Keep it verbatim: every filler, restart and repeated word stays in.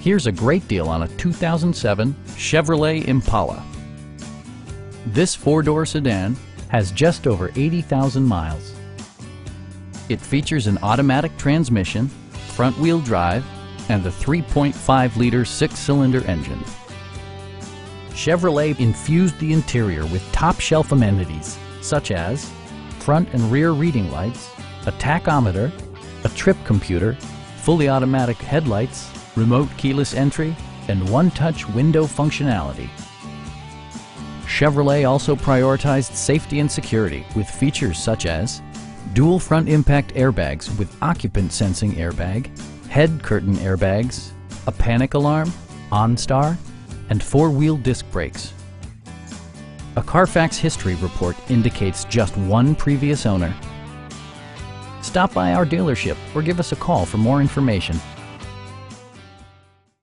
Here's a great deal on a two thousand seven Chevrolet Impala. This four-door sedan has just over eighty thousand miles. It features an automatic transmission, front-wheel drive, and the three point five liter six-cylinder engine. Chevrolet infused the interior with top-shelf amenities such as front and rear reading lights, a tachometer, a trip computer, fully automatic headlights, remote keyless entry, and one-touch window functionality. Chevrolet also prioritized safety and security with features such as dual front impact airbags with occupant sensing airbag, head curtain airbags, a panic alarm, OnStar, and four-wheel disc brakes. A Carfax history report indicates just one previous owner. Stop by our dealership or give us a call for more information.